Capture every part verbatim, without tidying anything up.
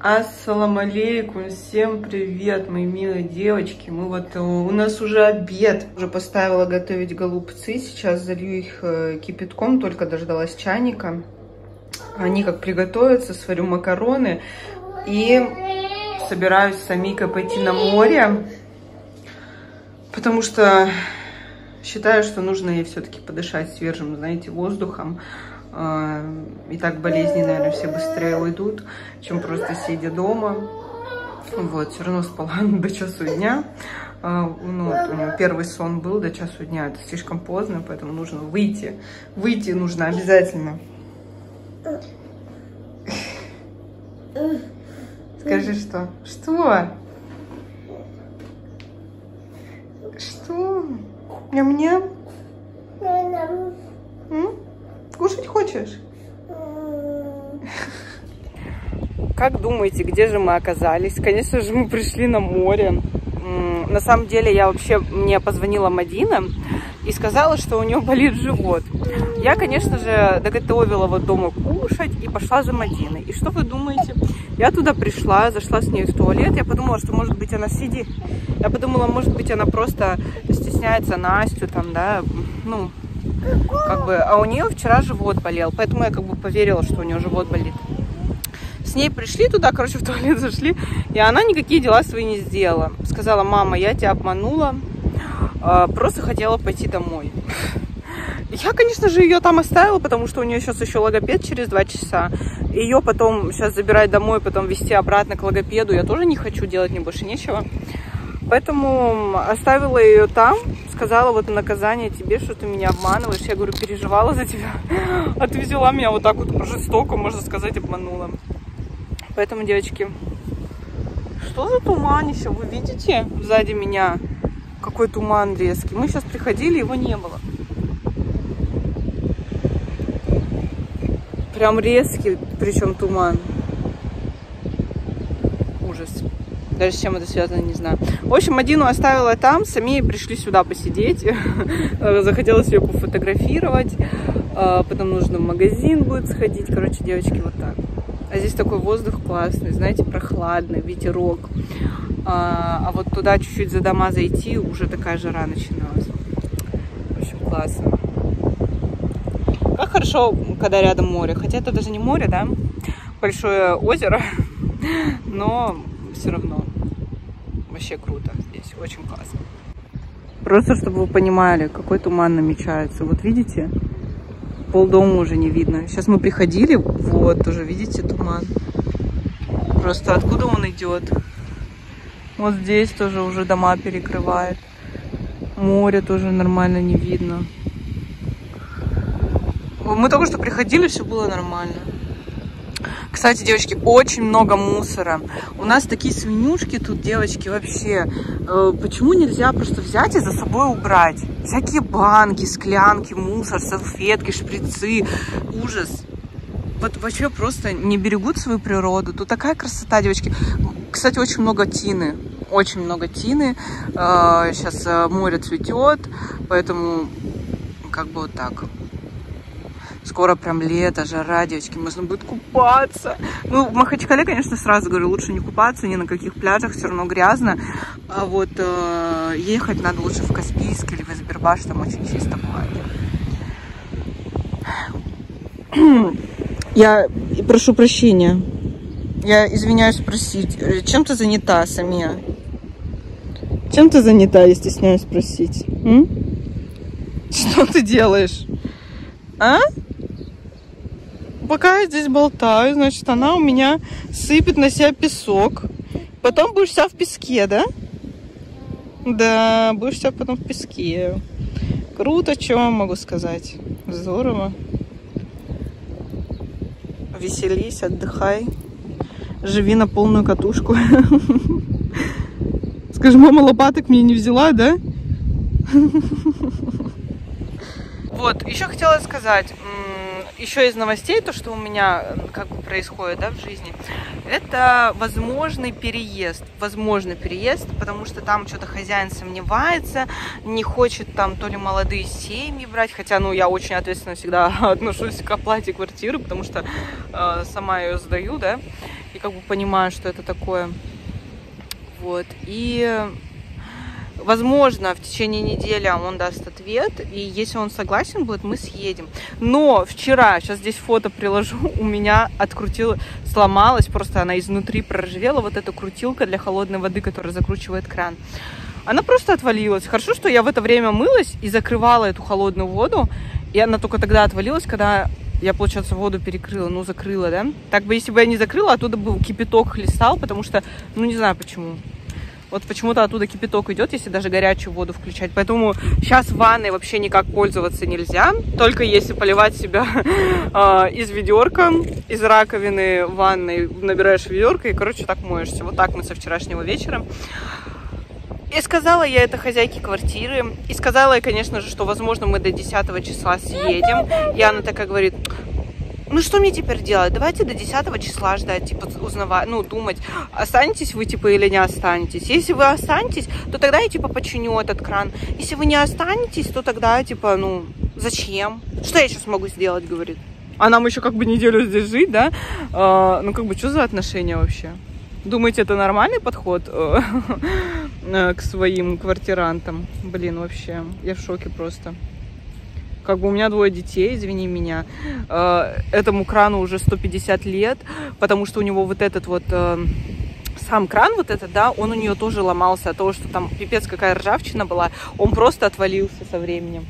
Ассаламу алейкум, всем привет, мои милые девочки. Мы вот, у нас уже обед. Уже поставила готовить голубцы, сейчас залью их кипятком, только дождалась чайника. Они как приготовятся, сварю макароны и собираюсь с Амикой пойти на море, потому что считаю, что нужно ей все-таки подышать свежим, знаете, воздухом. И так болезни, наверное, все быстрее уйдут, чем просто сидя дома. Вот, все равно спала до часу дня. Ну, вот у него первый сон был до часу дня. Это слишком поздно, поэтому нужно выйти. Выйти нужно обязательно. Скажи, что? Что? Что? Ням-ням? Кушать хочешь? Как думаете, где же мы оказались? Конечно же, мы пришли на море. На самом деле, я вообще, мне позвонила Мадина и сказала, что у нее болит живот. Я, конечно же, доготовила вот дома кушать и пошла за Мадиной. И что вы думаете? Я туда пришла, зашла с ней в туалет. Я подумала, что, может быть, она сидит. Я подумала, может быть, она просто стесняется Настю, там, да, ну... Как бы, а у нее вчера живот болел, поэтому я как бы поверила, что у нее живот болит. С ней пришли туда, короче, в туалет зашли, и она никакие дела свои не сделала. Сказала: мама, я тебя обманула, просто хотела пойти домой. Я, конечно же, ее там оставила, потому что у нее сейчас еще логопед через два часа. Ее потом сейчас забирать домой, потом везти обратно к логопеду я тоже не хочу, делать мне больше нечего. Поэтому оставила ее там, сказала: вот наказание тебе, что ты меня обманываешь. Я говорю, переживала за тебя, а ты взяла меня вот так вот жестоко, можно сказать, обманула. Поэтому, девочки, что за туманище? Вы видите сзади меня какой туман резкий? Мы сейчас приходили, его не было. Прям резкий, причем туман. Ужас. Даже с чем это связано, не знаю. В общем, Мадину оставила там, сами пришли сюда посидеть. Захотелось ее пофотографировать. Потом нужно в магазин будет сходить. Короче, девочки, вот так. А здесь такой воздух классный, знаете, прохладный, ветерок. А вот туда чуть-чуть за дома зайти, уже такая жара начиналась. В общем, классно. Как хорошо, когда рядом море. Хотя это даже не море, да? Большое озеро. Но... все равно вообще круто здесь, очень классно. Просто чтобы вы понимали, какой туман намечается. Вот видите, полдома уже не видно. Сейчас мы приходили, вот уже видите туман. Просто откуда он идет? Вот здесь тоже уже дома перекрывает. Море тоже нормально не видно. Мы только что приходили, все было нормально. Кстати, девочки, очень много мусора. У нас такие свинюшки тут, девочки, вообще. Э, почему нельзя просто взять и за собой убрать? Всякие банки, склянки, мусор, салфетки, шприцы. Ужас. Вот вообще просто не берегут свою природу. Тут такая красота, девочки. Кстати, очень много тины. Очень много тины. Э, сейчас море цветет, поэтому как бы вот так. Скоро прям лето, жара, девочки, можно будет купаться. Ну, в Махачкале, конечно, сразу говорю, лучше не купаться ни на каких пляжах, все равно грязно. А вот э, ехать надо лучше в Каспийск или в Избербаш, там очень чисто бывает. Я прошу прощения. Я извиняюсь спросить. Чем ты занята, Самия? Чем ты занята, я стесняюсь спросить? М? Что ты делаешь? А? Пока я здесь болтаю, значит, она у меня сыпет на себя песок. Потом будешь вся в песке, да? Да, будешь вся потом в песке. Круто, что вам могу сказать. Здорово. Веселись, отдыхай. Живи на полную катушку. Скажи, мама лопаток мне не взяла, да? Вот, еще хотела сказать, еще из новостей, то, что у меня как бы происходит, да, в жизни, это возможный переезд, возможный переезд, потому что там что-то хозяин сомневается, не хочет там то ли молодые семьи брать, хотя, ну, я очень ответственно всегда отношусь к оплате квартиры, потому что э, сама ее сдаю, да, и как бы понимаю, что это такое. Вот. И, возможно, в течение недели он даст ответ, и если он согласен будет, мы съедем. Но вчера, сейчас здесь фото приложу, у меня открутила, сломалась, просто она изнутри проржавела, вот эта крутилка для холодной воды, которая закручивает кран. Она просто отвалилась. Хорошо, что я в это время мылась и закрывала эту холодную воду, и она только тогда отвалилась, когда я, получается, воду перекрыла, ну, закрыла, да? Так бы, если бы я не закрыла, оттуда бы кипяток хлестал, потому что, ну, не знаю почему. Вот почему-то оттуда кипяток идет, если даже горячую воду включать. Поэтому сейчас ванной вообще никак пользоваться нельзя. Только если поливать себя э, из ведерка, из раковины ванной, набираешь ведерко и, короче, так моешься. Вот так мы со вчерашнего вечера. И сказала я это хозяйке квартиры. И сказала я, конечно же, что, возможно, мы до десятого числа съедем. И она такая говорит: ну что мне теперь делать? Давайте до десятого числа ждать, типа, узнавать, ну, думать, останетесь вы, типа, или не останетесь. Если вы останетесь, то тогда я, типа, починю этот кран. Если вы не останетесь, то тогда, типа, ну, зачем? Что я сейчас могу сделать, говорит. А нам еще как бы неделю здесь жить, да? А, ну, как бы, что за отношения вообще? Думаете, это нормальный подход к своим квартирантам? Блин, вообще, я в шоке просто. Как бы у меня двое детей, извини меня. Этому крану уже сто пятьдесят лет, потому что у него вот этот вот сам кран, вот этот, да, он у нее тоже ломался от того, что там пипец какая ржавчина была. Он просто отвалился со временем.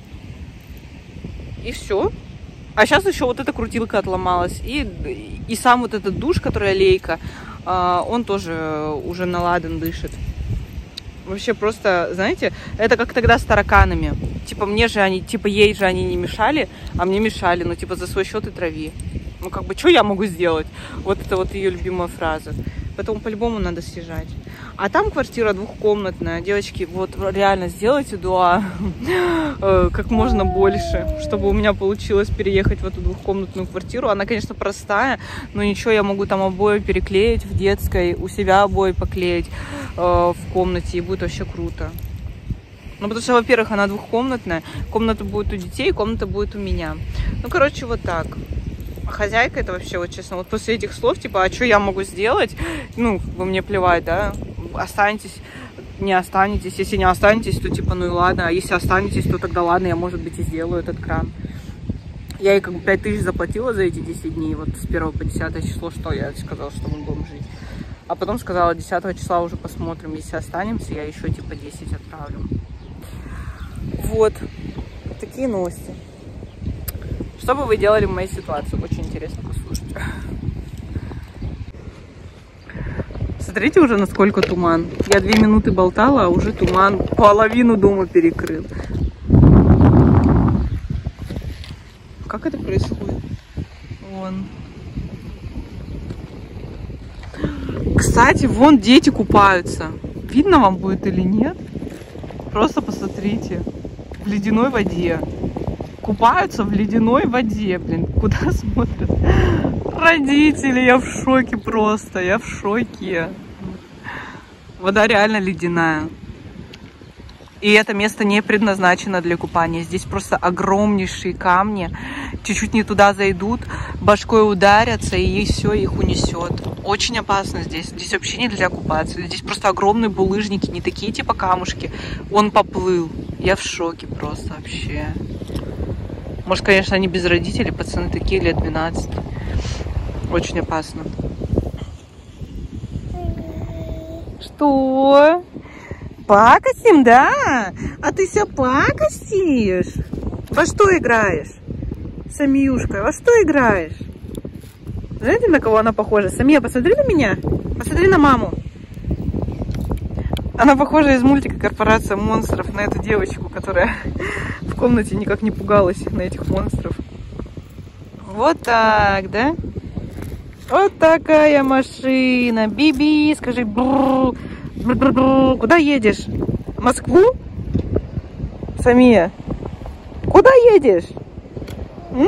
И все. А сейчас еще вот эта крутилка отломалась. И, и сам вот этот душ, который лейка, он тоже уже наладан дышит. Вообще просто, знаете, это как тогда с тараканами. Типа мне же они, типа ей же они не мешали, а мне мешали. Ну типа за свой счет и трави. Ну как бы, что я могу сделать? Вот это вот ее любимая фраза. Поэтому по-любому надо съезжать. А там квартира двухкомнатная. Девочки, вот реально сделайте дуа как можно больше, чтобы у меня получилось переехать в эту двухкомнатную квартиру. Она, конечно, простая, но ничего, я могу там обои переклеить в детской, у себя обои поклеить э, в комнате, и будет вообще круто. Ну, потому что, во-первых, она двухкомнатная, комната будет у детей, комната будет у меня. Ну, короче, вот так. Хозяйка это вообще, вот честно, вот после этих слов, типа, а что я могу сделать? Ну, вы мне плевать, да? Останетесь, не останетесь. Если не останетесь, то типа, ну и ладно. А если останетесь, то тогда ладно, я, может быть, и сделаю этот кран. Я ей как бы пять тысяч заплатила за эти десять дней, вот с первого по десятое число, что я сказала, что мы будем жить. А потом сказала, десятого числа уже посмотрим, если останемся, я еще типа десять отправлю. Вот, такие новости. Что бы вы делали в моей ситуации? Очень интересно послушать. Смотрите уже, насколько туман. Я две минуты болтала, а уже туман половину дома перекрыл. Как это происходит? Вон. Кстати, вон дети купаются. Видно вам будет или нет? Просто посмотрите. В ледяной воде. Купаются в ледяной воде, блин. Куда смотрят родители? Я в шоке просто. Я в шоке. Вода реально ледяная. И это место не предназначено для купания. Здесь просто огромнейшие камни. Чуть-чуть не туда зайдут, башкой ударятся, и все, их унесет. Очень опасно здесь. Здесь вообще нельзя купаться. Здесь просто огромные булыжники, не такие типа камушки. Он поплыл. Я в шоке просто вообще. Может, конечно, они без родителей, пацаны такие, лет двенадцать. Очень опасно. Что? Пакостим, да? А ты все пакостишь? Во что играешь? Самиюшка, во что играешь? Знаете, на кого она похожа? Самия, посмотри на меня. Посмотри на маму. Она похожа из мультика «Корпорация монстров» на эту девочку, которая в комнате никак не пугалась на этих монстров. Вот так, да? Вот такая машина. Биби, скажи, бррр, бррр, бррр. Куда едешь? В Москву? Самия, куда едешь? М?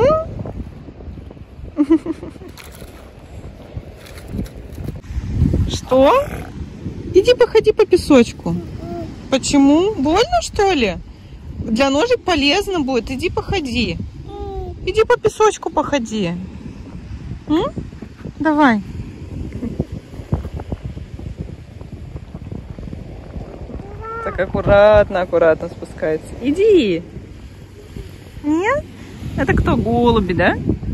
Что? Иди походи по песочку. Почему? Больно, что ли? Для ножек полезно будет. Иди походи. Иди по песочку походи. М? Давай. так аккуратно, аккуратно спускается. Иди. Нет? Это кто? Голуби, да?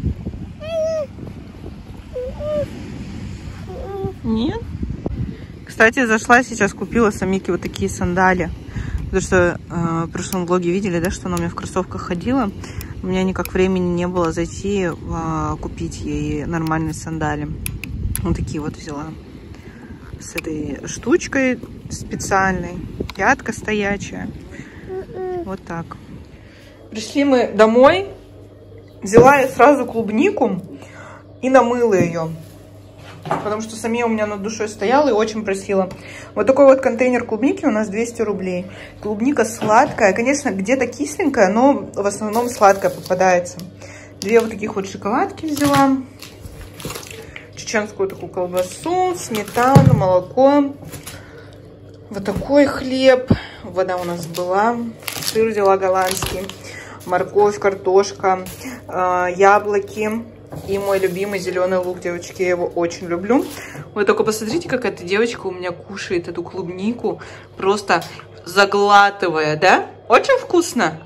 Нет? Кстати, зашла сейчас, купила Самике вот такие сандали. Потому что э, в прошлом влоге видели, да, что она у меня в кроссовках ходила. У меня никак времени не было зайти, э, купить ей нормальные сандали. Вот такие вот взяла. С этой штучкой специальной. Пятка стоячая. Вот так. Пришли мы домой. Взяла я сразу клубнику и намыла ее. Потому что Самия у меня над душой стояла и очень просила. Вот такой вот контейнер клубники у нас двести рублей. Клубника сладкая. Конечно, где-то кисленькая, но в основном сладкая попадается. Две вот таких вот шоколадки взяла. Чеченскую такую колбасу, сметану, молоко. Вот такой хлеб. Вода у нас была. Сыр взяла голландский. Морковь, картошка, яблоки. И мой любимый зеленый лук, девочки, я его очень люблю. Вы только посмотрите, как эта девочка у меня кушает эту клубнику, просто заглатывая, да? Очень вкусно.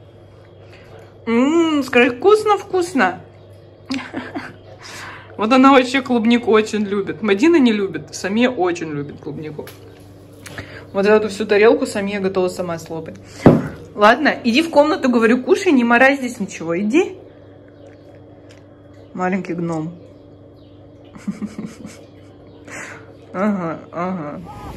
Ммм, скажи, вкусно-вкусно. Вот она вообще клубнику очень любит. Мадина не любит, Самия очень любит клубнику. Вот эту всю тарелку Самия готова сама слопать. Ладно, иди в комнату, говорю, кушай, не морай здесь ничего, иди. Маленький гном. Ага, ага.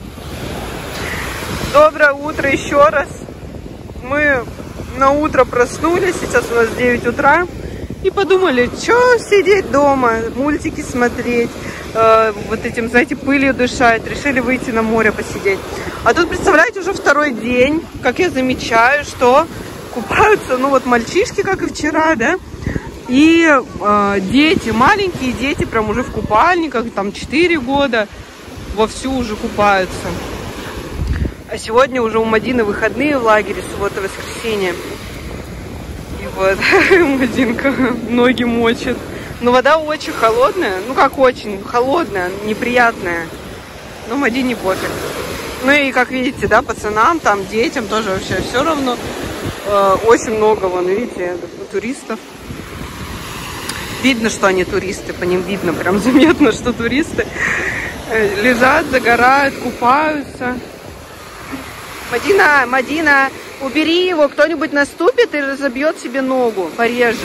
Доброе утро еще раз. Мы на утро проснулись, сейчас у нас девять утра. И подумали, что сидеть дома, мультики смотреть, э, вот этим, знаете, пылью дышать. Решили выйти на море посидеть. А тут, представляете, уже второй день, как я замечаю, что купаются, ну вот мальчишки, как и вчера, да? И э, дети, маленькие дети, прям уже в купальниках, там четыре года, вовсю уже купаются. А сегодня уже у Мадины выходные в лагере, суббота-воскресенье. И вот Мадинка ноги мочит. Но вода очень холодная, ну как очень, холодная, неприятная. Но Мадине пофиг. Ну и как видите, да, пацанам, там, детям тоже вообще все равно. Э, очень много, вон, видите, туристов. Видно, что они туристы, по ним видно, прям заметно, что туристы лежат, загорают, купаются. Мадина, Мадина, убери его, кто-нибудь наступит и разобьет себе ногу, порежет.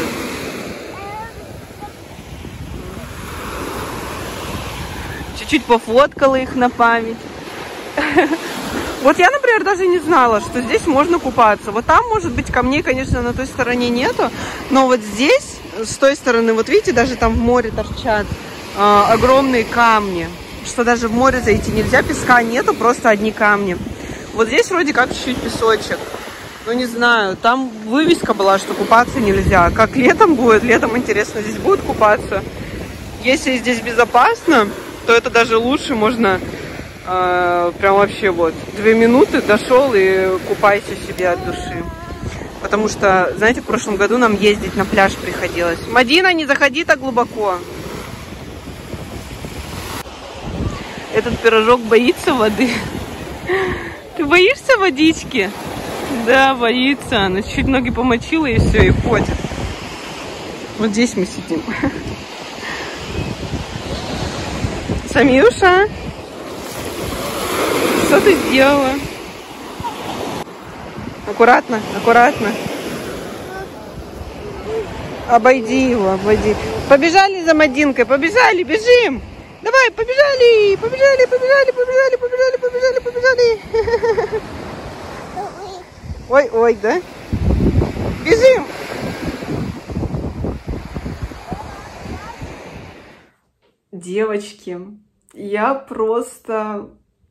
Чуть-чуть пофоткала их на память. Вот я, например, даже не знала, что здесь можно купаться. Вот там, может быть, камней, конечно, на той стороне нету, но вот здесь, с той стороны, вот видите, даже там в море торчат э, огромные камни, что даже в море зайти нельзя, песка нету, просто одни камни. Вот здесь вроде как чуть-чуть песочек. Ну, не знаю, там вывеска была, что купаться нельзя. Как летом будет? Летом, интересно, здесь будут купаться? Если здесь безопасно, то это даже лучше, можно... Прям вообще вот две минуты дошел и купайся себе от души. Потому что, знаете, в прошлом году нам ездить на пляж приходилось. Мадина, не заходи так глубоко. Этот пирожок боится воды. Ты боишься водички? Да, боится. Она чуть ноги помочила и все, и ходит. Вот здесь мы сидим. Самиуша? Что ты сделала? Аккуратно, аккуратно. Обойди его, обойди. Побежали за Мадинкой, побежали, бежим. Давай, побежали, побежали, побежали, побежали, побежали, побежали, побежали. Ой, ой, да? Бежим. Девочки, я просто...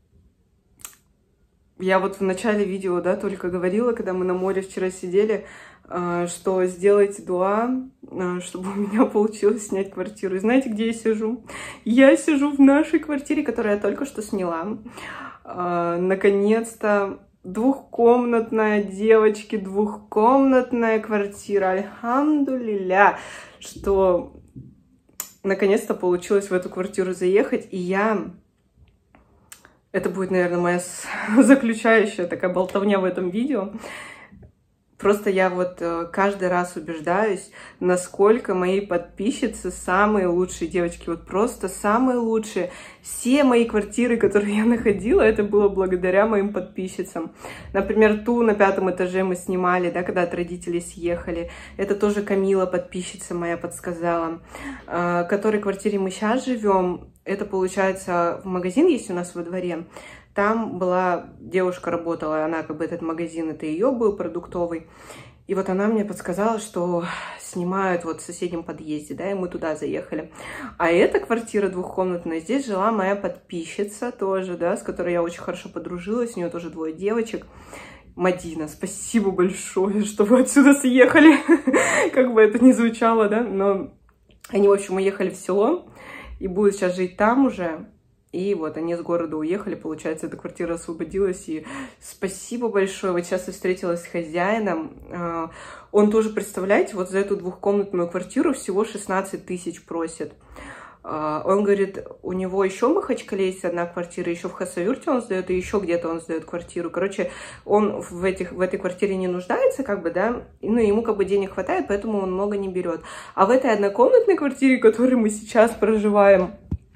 Я вот в начале видео, да, только говорила, когда мы на море вчера сидели, что сделайте дуа, чтобы у меня получилось снять квартиру. И знаете, где я сижу? Я сижу в нашей квартире, которую я только что сняла. Наконец-то двухкомнатная, девочки, двухкомнатная квартира. Альхамдулилля, что наконец-то получилось в эту квартиру заехать. И я... Это будет, наверное, моя заключающая такая болтовня в этом видео. Просто я вот каждый раз убеждаюсь, насколько мои подписчицы самые лучшие девочки. Вот просто самые лучшие. Все мои квартиры, которые я находила, это было благодаря моим подписчицам. Например, ту на пятом этаже мы снимали, да, когда от родителей съехали. Это тоже Камила, подписчица моя, подсказала. В которой квартире мы сейчас живем, это, получается, в магазин есть у нас во дворе. Там была девушка, работала, она как бы этот магазин, это ее был продуктовый. И вот она мне подсказала, что снимают вот в соседнем подъезде, да, и мы туда заехали. А эта квартира двухкомнатная, здесь жила моя подписчица тоже, да, с которой я очень хорошо подружилась, у нее тоже двое девочек. Мадина, спасибо большое, что вы отсюда съехали, как бы это ни звучало, да, но они, в общем, уехали в село и будут сейчас жить там уже. И вот они с города уехали, получается, эта квартира освободилась. И спасибо большое. Вот сейчас я встретилась с хозяином. Он тоже, представляете, вот за эту двухкомнатную квартиру всего шестнадцать тысяч просит. Он говорит, у него еще в Махачкале есть одна квартира, еще в Хасавюрте он сдает, и еще где-то он сдает квартиру. Короче, он в, этих, в этой квартире не нуждается, как бы, да, ну, ему как бы денег хватает, поэтому он много не берет. А в этой однокомнатной квартире, в которой мы сейчас проживаем,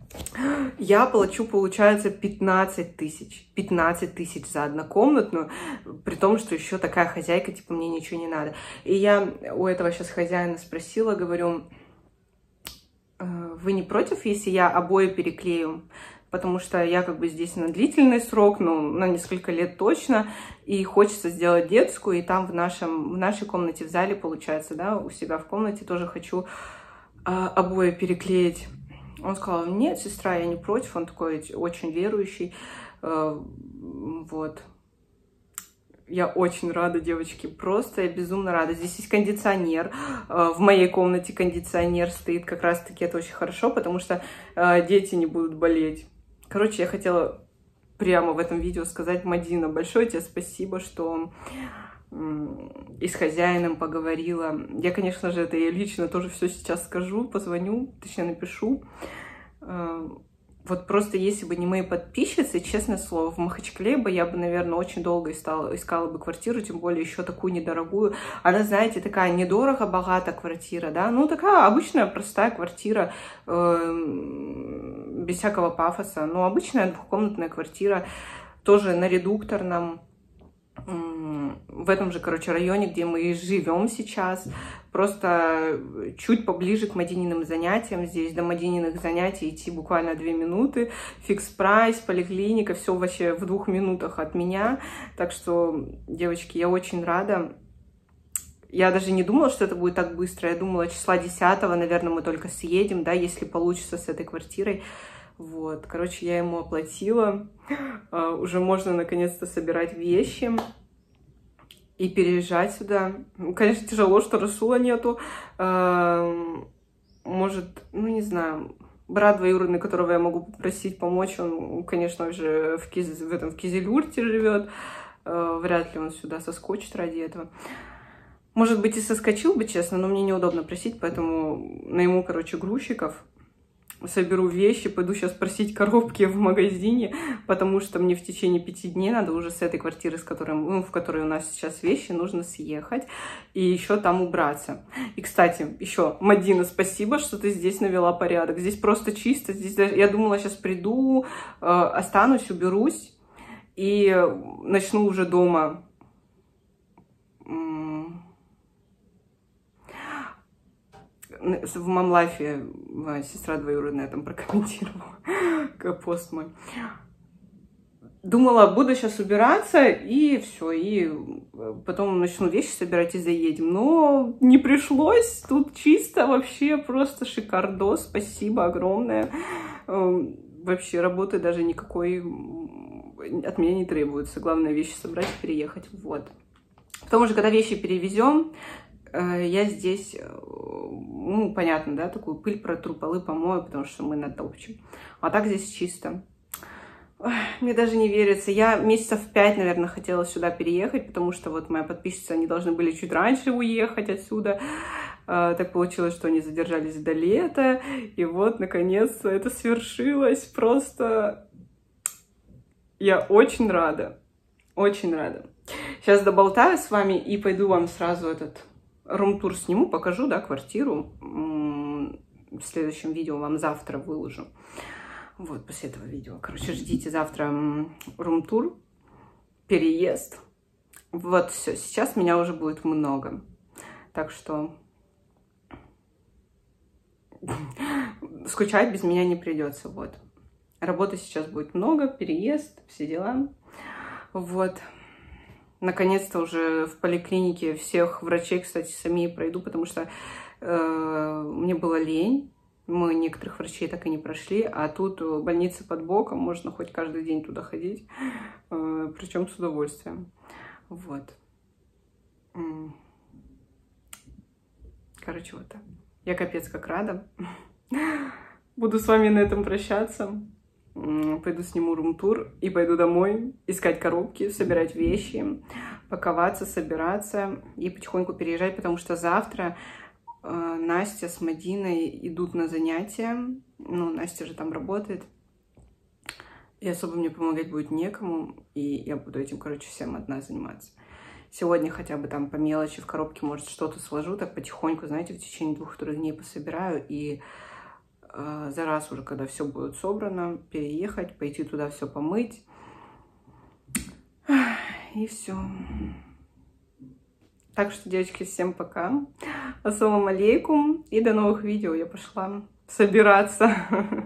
я плачу, получается, пятнадцать тысяч. пятнадцать тысяч за однокомнатную, при том, что еще такая хозяйка, типа, мне ничего не надо. И я у этого сейчас хозяина спросила, говорю, вы не против, если я обои переклею? Потому что я как бы здесь на длительный срок, ну, на несколько лет точно, и хочется сделать детскую, и там в, нашем, в нашей комнате, в зале, получается, да, у себя в комнате тоже хочу а, обои переклеить. Он сказал, нет, сестра, я не против, он такой очень верующий, вот. Я очень рада, девочки, просто я безумно рада. Здесь есть кондиционер, в моей комнате кондиционер стоит, как раз-таки это очень хорошо, потому что дети не будут болеть. Короче, я хотела прямо в этом видео сказать, Мадина, большое тебе спасибо, что и с хозяином поговорила. Я, конечно же, это я лично тоже все сейчас скажу, позвоню, точнее напишу. Вот просто если бы не мои подписчицы, честное слово, в Махачкале бы я бы, наверное, очень долго искала, искала бы квартиру, тем более еще такую недорогую. Она, знаете, такая недорого-богата квартира, да, ну такая обычная простая квартира, э, без всякого пафоса, но обычная двухкомнатная квартира, тоже на редукторном, в этом же, короче, районе, где мы живем сейчас, просто чуть поближе к Мадининым занятиям. Здесь до Мадининых занятий идти буквально две минуты. Фикс-прайс, поликлиника, все вообще в двух минутах от меня. Так что, девочки, я очень рада. Я даже не думала, что это будет так быстро. Я думала, числа десятого, наверное, мы только съедем, да, если получится с этой квартирой. Вот, короче, я ему оплатила. Uh, уже можно наконец-то собирать вещи и переезжать сюда. Конечно, тяжело, что Расула нету. Uh, может, ну не знаю, брат двоюродный, которого я могу попросить помочь, он, конечно же, в, Киз... в этом в Кизилюрте живет. Uh, вряд ли он сюда соскочит ради этого. Может быть, и соскочил бы, честно, но мне неудобно просить, поэтому найму, короче, грузчиков. Соберу вещи, пойду сейчас просить коробки в магазине, потому что мне в течение пяти дней надо уже с этой квартиры, с которой, ну, в которой у нас сейчас вещи, нужно съехать и еще там убраться. И, кстати, еще, Мадина, спасибо, что ты здесь навела порядок. Здесь просто чисто. Здесь даже, я думала, сейчас приду, э, останусь, уберусь и начну уже дома. В мамлайфе сестра двоюродная там прокомментировала пост мой. Думала, буду сейчас убираться, и все, и потом начну вещи собирать и заедем. Но не пришлось, тут чисто, вообще просто шикардос, спасибо огромное. Вообще работы даже никакой от меня не требуется. Главное вещи собрать и переехать, вот. Потому что когда вещи перевезем, я здесь, ну, понятно, да, такую пыль протру, полы помою, потому что мы натопчем. А так здесь чисто. Ой, мне даже не верится. Я месяцев пять, наверное, хотела сюда переехать, потому что вот мои подписчицы, они должны были чуть раньше уехать отсюда. Так получилось, что они задержались до лета. И вот, наконец-то, это свершилось. Просто Я очень рада. Очень рада. Сейчас доболтаю с вами и пойду вам сразу этот рум-тур сниму, покажу, да, квартиру. В следующем видео вам завтра выложу. Вот, после этого видео. Короче, ждите завтра рум-тур, переезд. Вот, все. Сейчас меня уже будет много. Так что скучать без меня не придется. Вот. Работы сейчас будет много, переезд, все дела. Вот. Наконец-то уже в поликлинике всех врачей, кстати, сами пройду, потому что э, мне было лень. Мы некоторых врачей так и не прошли, а тут больница под боком, можно хоть каждый день туда ходить, э, причем с удовольствием. Вот. Короче, вот так. Я капец как рада. Буду с вами на этом прощаться. Пойду сниму рум-тур и пойду домой искать коробки, собирать вещи, паковаться, собираться и потихоньку переезжать, потому что завтра э, Настя с Мадиной идут на занятия. Ну, Настя же там работает. И особо мне помогать будет некому. И я буду этим, короче, всем одна заниматься. Сегодня хотя бы там по мелочи в коробке, может, что-то сложу, так потихоньку, знаете, в течение двух-трех дней пособираю. И э, за раз уже, когда все будет собрано, переехать, пойти туда все помыть. И все. Так что, девочки, всем пока. Ассаламу алейкум. И до новых видео. Я пошла собираться.